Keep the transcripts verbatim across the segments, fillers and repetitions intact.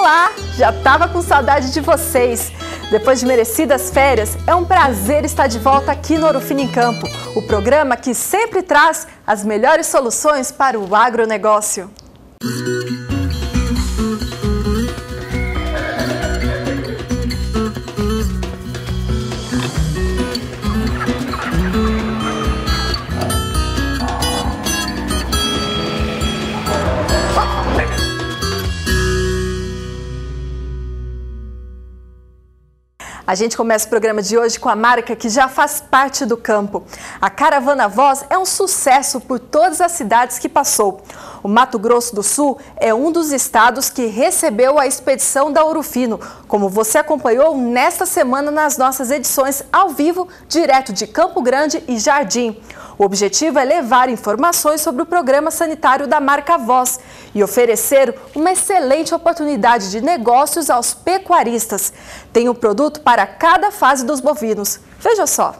Olá! Já estava com saudade de vocês. Depois de merecidas férias, é um prazer estar de volta aqui no Ouro Fino em Campo, o programa que sempre traz as melhores soluções para o agronegócio. A gente começa o programa de hoje com a marca que já faz parte do campo. A Caravana Voz é um sucesso por todas as cidades que passou. O Mato Grosso do Sul é um dos estados que recebeu a expedição da Ouro Fino, como você acompanhou nesta semana nas nossas edições ao vivo, direto de Campo Grande e Jardim. O objetivo é levar informações sobre o programa sanitário da marca Voz e oferecer uma excelente oportunidade de negócios aos pecuaristas. Tem um produto para cada fase dos bovinos. Veja só.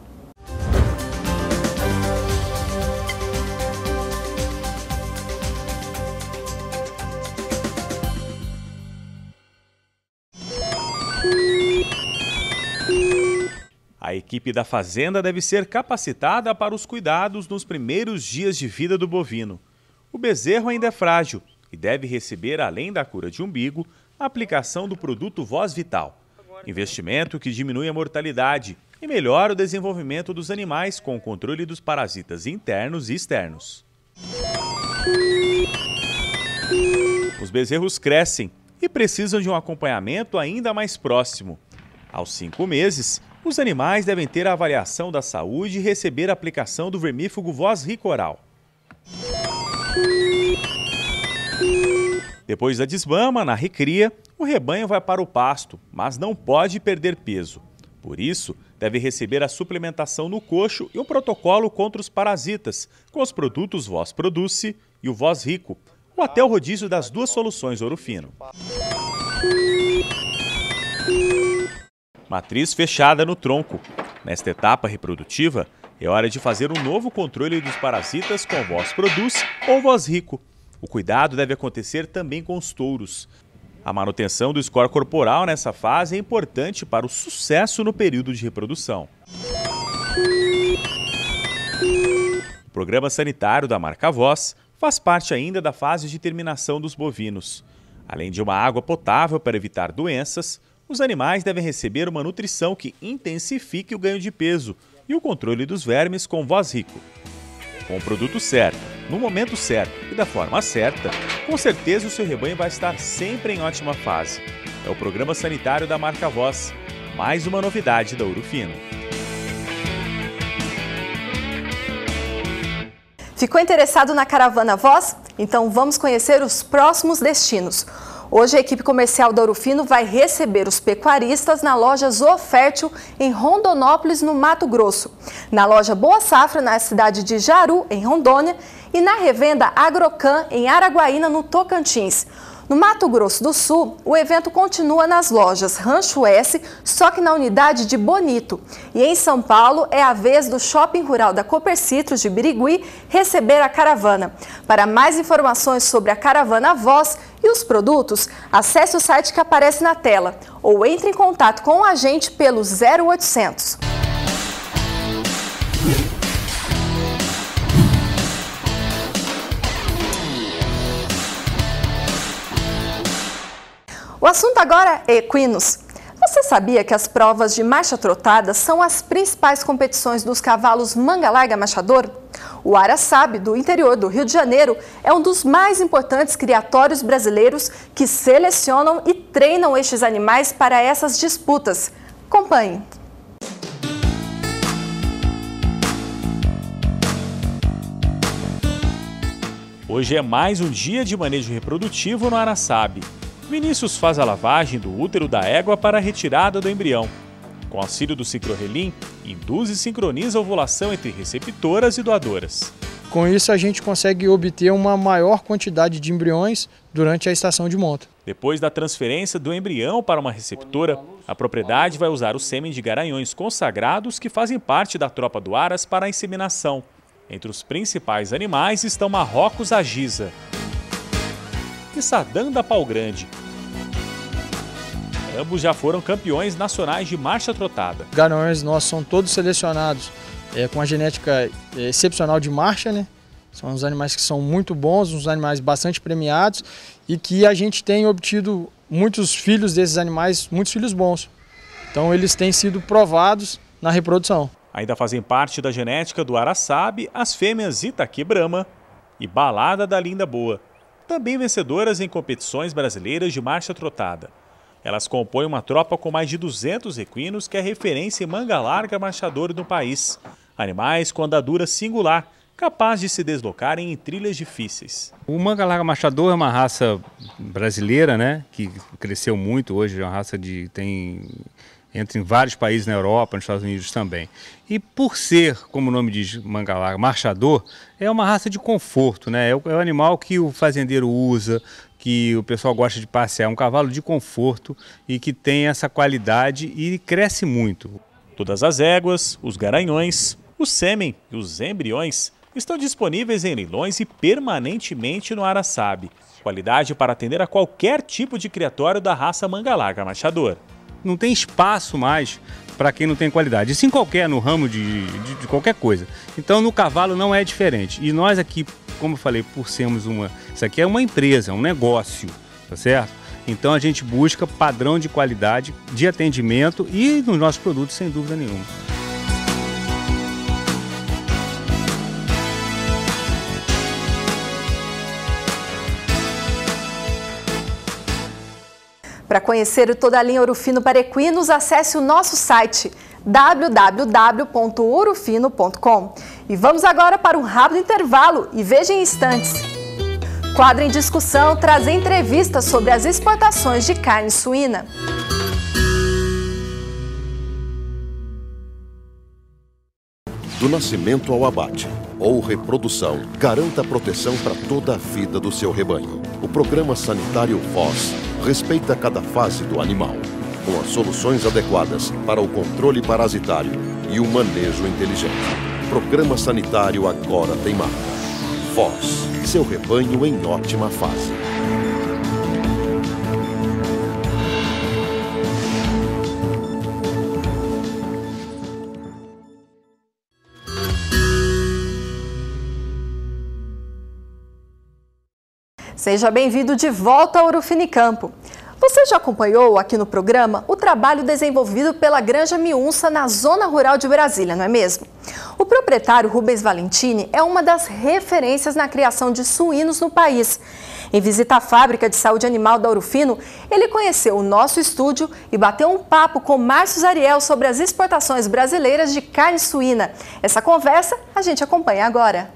A equipe da fazenda deve ser capacitada para os cuidados nos primeiros dias de vida do bovino. O bezerro ainda é frágil e deve receber, além da cura de umbigo, a aplicação do produto Voz Vital. Investimento que diminui a mortalidade e melhora o desenvolvimento dos animais com o controle dos parasitas internos e externos. Os bezerros crescem e precisam de um acompanhamento ainda mais próximo. Aos cinco meses, os animais devem ter a avaliação da saúde e receber a aplicação do vermífugo Voz Ricoral. Depois da desmama, na recria, o rebanho vai para o pasto, mas não pode perder peso. Por isso, deve receber a suplementação no coxo e um protocolo contra os parasitas, com os produtos Voz Produce e o Voz Rico, ou até o rodízio das duas soluções Ouro Fino. Matriz fechada no tronco. Nesta etapa reprodutiva, é hora de fazer um novo controle dos parasitas com Voz Produce ou Voz Rico. O cuidado deve acontecer também com os touros. A manutenção do score corporal nessa fase é importante para o sucesso no período de reprodução. O programa sanitário da marca Voz faz parte ainda da fase de terminação dos bovinos. Além de uma água potável para evitar doenças, os animais devem receber uma nutrição que intensifique o ganho de peso e o controle dos vermes com Voz Rico. Com o produto certo, no momento certo e da forma certa, com certeza o seu rebanho vai estar sempre em ótima fase. É o programa sanitário da marca Voz, mais uma novidade da Ouro Fino. Ficou interessado na Caravana Voz? Então vamos conhecer os próximos destinos. Hoje a equipe comercial da Ouro Fino vai receber os pecuaristas na loja Zoofértil em Rondonópolis, no Mato Grosso, na loja Boa Safra, na cidade de Jaru, em Rondônia, e na revenda Agrocan, em Araguaína, no Tocantins. No Mato Grosso do Sul, o evento continua nas lojas Rancho S, só que na unidade de Bonito. E em São Paulo, é a vez do Shopping Rural da Copercitros de Birigui receber a caravana. Para mais informações sobre a Caravana Voz e os produtos, acesse o site que aparece na tela ou entre em contato com o agente pelo zero oitocentos. O assunto agora é equinos. Você sabia que as provas de marcha trotada são as principais competições dos cavalos manga larga machador? O Araçabe, do interior do Rio de Janeiro, é um dos mais importantes criatórios brasileiros que selecionam e treinam estes animais para essas disputas. Acompanhe. Hoje é mais um dia de manejo reprodutivo no Araçabe. Vinícius faz a lavagem do útero da égua para a retirada do embrião. Com auxílio do ciclorelim, induz e sincroniza a ovulação entre receptoras e doadoras. Com isso, a gente consegue obter uma maior quantidade de embriões durante a estação de monta. Depois da transferência do embrião para uma receptora, a propriedade vai usar o sêmen de garanhões consagrados que fazem parte da tropa do Aras para a inseminação. Entre os principais animais estão Marrocos Agiza e Sadam da Pau Grande. Ambos já foram campeões nacionais de marcha trotada. Os garanhões nossos são todos selecionados é, com a genética excepcional de marcha, né? São uns animais que são muito bons, uns animais bastante premiados e que a gente tem obtido muitos filhos desses animais, muitos filhos bons. Então eles têm sido provados na reprodução. Ainda fazem parte da genética do Araçabe as fêmeas Itaquê Brahma e Balada da Linda Boa, também vencedoras em competições brasileiras de marcha trotada. Elas compõem uma tropa com mais de duzentos equinos que é referência em manga larga marchadora no país. Animais com andadura singular, capaz de se deslocarem em trilhas difíceis. O manga larga marchador é uma raça brasileira, né, que cresceu muito hoje, é uma raça de tem entra em vários países na Europa, nos Estados Unidos também. E por ser, como o nome diz, manga larga marchador, é uma raça de conforto, né? É o, é o animal que o fazendeiro usa, que o pessoal gosta de passear, é um cavalo de conforto e que tem essa qualidade e cresce muito. Todas as éguas, os garanhões, o sêmen e os embriões estão disponíveis em leilões e permanentemente no Araçabe. Qualidade para atender a qualquer tipo de criatório da raça manga larga marchador. Não tem espaço mais para quem não tem qualidade. Isso em qualquer, no ramo de, de, de qualquer coisa. Então no cavalo não é diferente. E nós aqui, como eu falei, por sermos uma... Isso aqui é uma empresa, um negócio, tá certo? Então a gente busca padrão de qualidade, de atendimento e nos nossos produtos, sem dúvida nenhuma. Para conhecer toda a linha Ouro Fino para equinos, acesse o nosso site w w w ponto ouro fino ponto com. E vamos agora para um rápido intervalo e veja em instantes. Quadro em discussão traz entrevistas sobre as exportações de carne suína. Do nascimento ao abate ou reprodução, garanta proteção para toda a vida do seu rebanho. O Programa Sanitário Foz respeita cada fase do animal, com as soluções adequadas para o controle parasitário e o manejo inteligente. Programa Sanitário agora tem marca. Foz, seu rebanho em ótima fase. Seja bem-vindo de volta ao Ouro Fino em Campo. Você já acompanhou aqui no programa o trabalho desenvolvido pela Granja Miunça na zona rural de Brasília, não é mesmo? O proprietário Rubens Valentini é uma das referências na criação de suínos no país. Em visita à fábrica de saúde animal da Ouro Fino, ele conheceu o nosso estúdio e bateu um papo com Márcio Zariel sobre as exportações brasileiras de carne suína. Essa conversa a gente acompanha agora.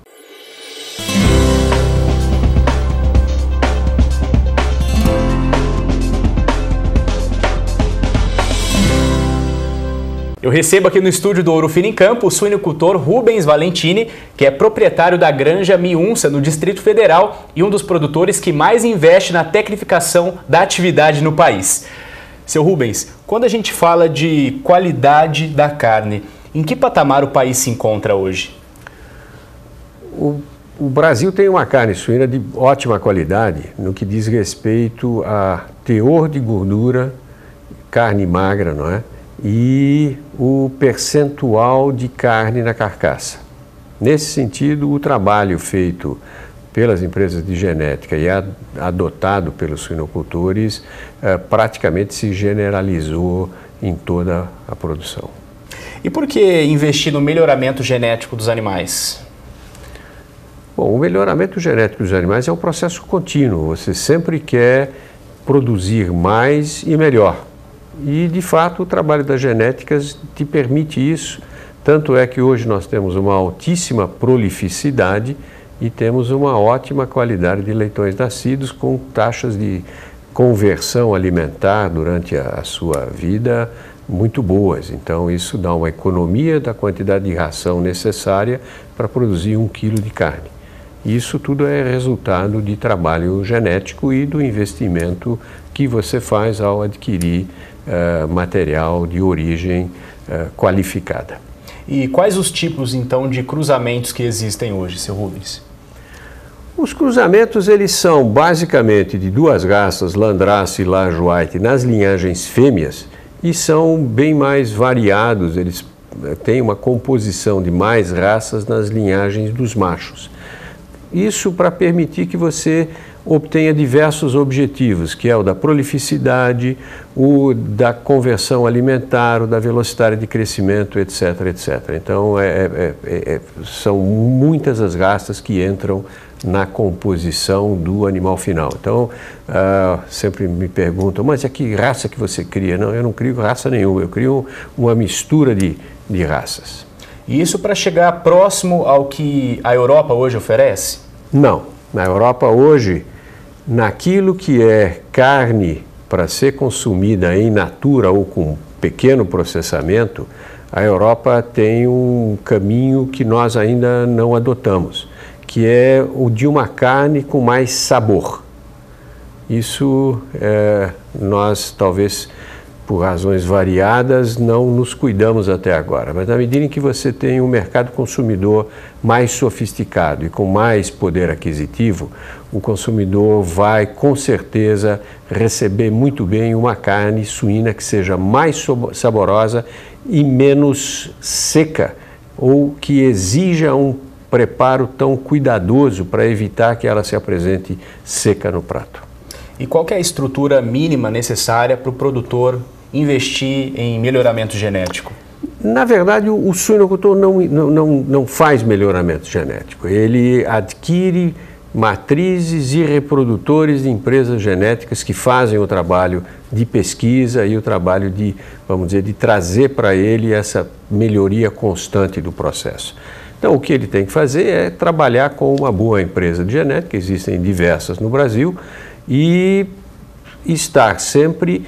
Eu recebo aqui no estúdio do Ouro Fino em Campo o suinocultor Rubens Valentini, que é proprietário da Granja Miunça, no Distrito Federal, e um dos produtores que mais investe na tecnificação da atividade no país. Seu Rubens, quando a gente fala de qualidade da carne, em que patamar o país se encontra hoje? O, o Brasil tem uma carne suína de ótima qualidade no que diz respeito a teor de gordura, carne magra, não é? E o percentual de carne na carcaça. Nesse sentido, o trabalho feito pelas empresas de genética e adotado pelos suinocultores eh, praticamente se generalizou em toda a produção. E por que investir no melhoramento genético dos animais? Bom, o melhoramento genético dos animais é um processo contínuo. Você sempre quer produzir mais e melhor. E, de fato, o trabalho das genéticas te permite isso. Tanto é que hoje nós temos uma altíssima prolificidade e temos uma ótima qualidade de leitões nascidos com taxas de conversão alimentar durante a, a sua vida muito boas. Então, isso dá uma economia da quantidade de ração necessária para produzir um quilo de carne. Isso tudo é resultado de trabalho genético e do investimento que você faz ao adquirir uh, material de origem uh, qualificada. E quais os tipos, então, de cruzamentos que existem hoje, seu Rubens? Os cruzamentos, eles são basicamente de duas raças, Landrace e Large White, nas linhagens fêmeas, e são bem mais variados, eles têm uma composição de mais raças nas linhagens dos machos. Isso para permitir que você obtenha diversos objetivos, que é o da prolificidade, o da conversão alimentar, o da velocidade de crescimento, etc, etcétera. Então, é, é, é, são muitas as raças que entram na composição do animal final. Então, uh, sempre me perguntam, mas é que raça que você cria? Não, eu não crio raça nenhuma, eu crio uma mistura de, de raças. E isso para chegar próximo ao que a Europa hoje oferece? Não. Na Europa hoje, naquilo que é carne para ser consumida em natura ou com pequeno processamento, a Europa tem um caminho que nós ainda não adotamos, que é o de uma carne com mais sabor. Isso é, nós talvez por razões variadas não nos cuidamos até agora, mas na medida em que você tem um mercado consumidor mais sofisticado e com mais poder aquisitivo, o consumidor vai com certeza receber muito bem uma carne suína que seja mais saborosa e menos seca, ou que exija um preparo tão cuidadoso para evitar que ela se apresente seca no prato. E qual que é a estrutura mínima necessária para o produtor investir em melhoramento genético? Na verdade, o, o suinocultor não, não, não, não faz melhoramento genético. Ele adquire matrizes e reprodutores de empresas genéticas que fazem o trabalho de pesquisa e o trabalho de, vamos dizer, de trazer para ele essa melhoria constante do processo. Então, o que ele tem que fazer é trabalhar com uma boa empresa de genética, existem diversas no Brasil, e estar sempre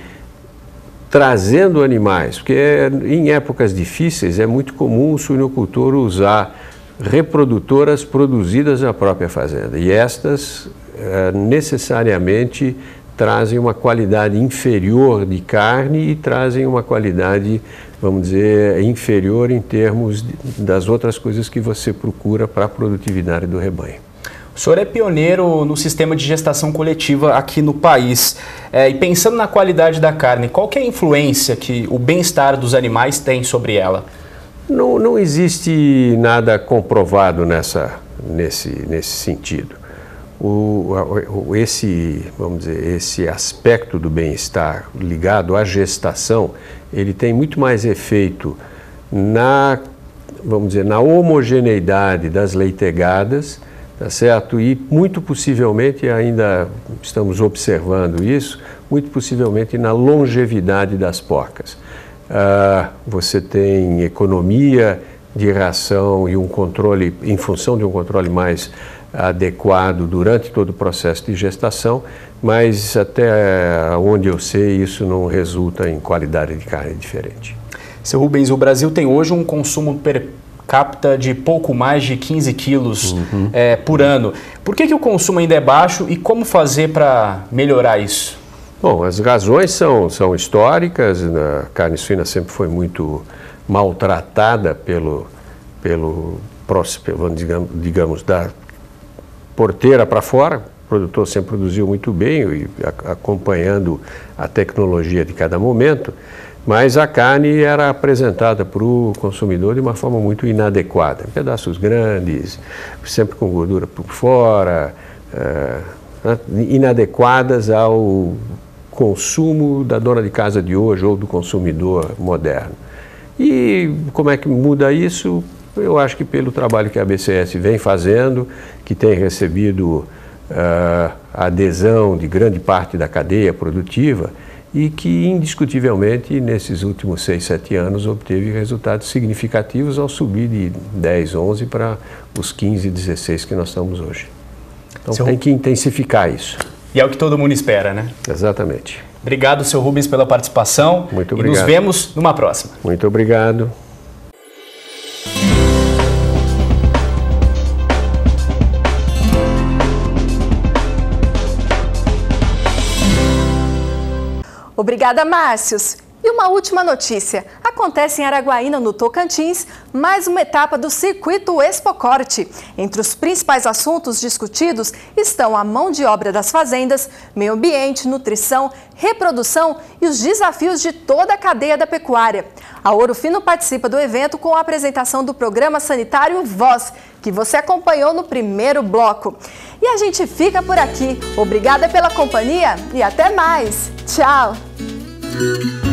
trazendo animais, porque em épocas difíceis é muito comum o suinocultor usar reprodutoras produzidas na própria fazenda, e estas eh, necessariamente trazem uma qualidade inferior de carne e trazem uma qualidade, vamos dizer, inferior em termos de, das outras coisas que você procura para a produtividade do rebanho. O senhor é pioneiro no sistema de gestação coletiva aqui no país. É, e pensando na qualidade da carne, qual que é a influência que o bem-estar dos animais tem sobre ela? Não, não existe nada comprovado nessa, nesse, nesse sentido. O, o, esse, vamos dizer, esse aspecto do bem-estar ligado à gestação, ele tem muito mais efeito na, vamos dizer, na homogeneidade das leitegadas, tá certo? E muito possivelmente, ainda estamos observando isso, muito possivelmente na longevidade das porcas. Uh, você tem economia de ração e um controle, em função de um controle mais adequado durante todo o processo de gestação, mas até onde eu sei isso não resulta em qualidade de carne diferente. Seu Rubens, o Brasil tem hoje um consumo per capita de pouco mais de quinze quilos uhum. é, por ano. Por que que o consumo ainda é baixo e como fazer para melhorar isso? Bom, as razões são, são históricas. A carne suína sempre foi muito maltratada pelo, pelo, pelo digamos, digamos, da porteira para fora. O produtor sempre produziu muito bem, e acompanhando a tecnologia de cada momento, mas a carne era apresentada para o consumidor de uma forma muito inadequada. Pedaços grandes, sempre com gordura por fora, uh, inadequadas ao consumo da dona de casa de hoje ou do consumidor moderno. E como é que muda isso? Eu acho que pelo trabalho que a A B C S vem fazendo, que tem recebido uh, a adesão de grande parte da cadeia produtiva e que indiscutivelmente nesses últimos seis, sete anos obteve resultados significativos ao subir de dez, onze para os quinze, dezesseis que nós estamos hoje. Então seu... tem que intensificar isso. E é o que todo mundo espera, né? Exatamente. Obrigado, seu Rubens, pela participação. Muito obrigado. E nos vemos numa próxima. Muito obrigado. Obrigada, Márcios. E uma última notícia, acontece em Araguaína, no Tocantins, mais uma etapa do Circuito Expocorte. Entre os principais assuntos discutidos estão a mão de obra das fazendas, meio ambiente, nutrição, reprodução e os desafios de toda a cadeia da pecuária. A Ouro Fino participa do evento com a apresentação do programa sanitário Voz, que você acompanhou no primeiro bloco. E a gente fica por aqui. Obrigada pela companhia e até mais. Tchau!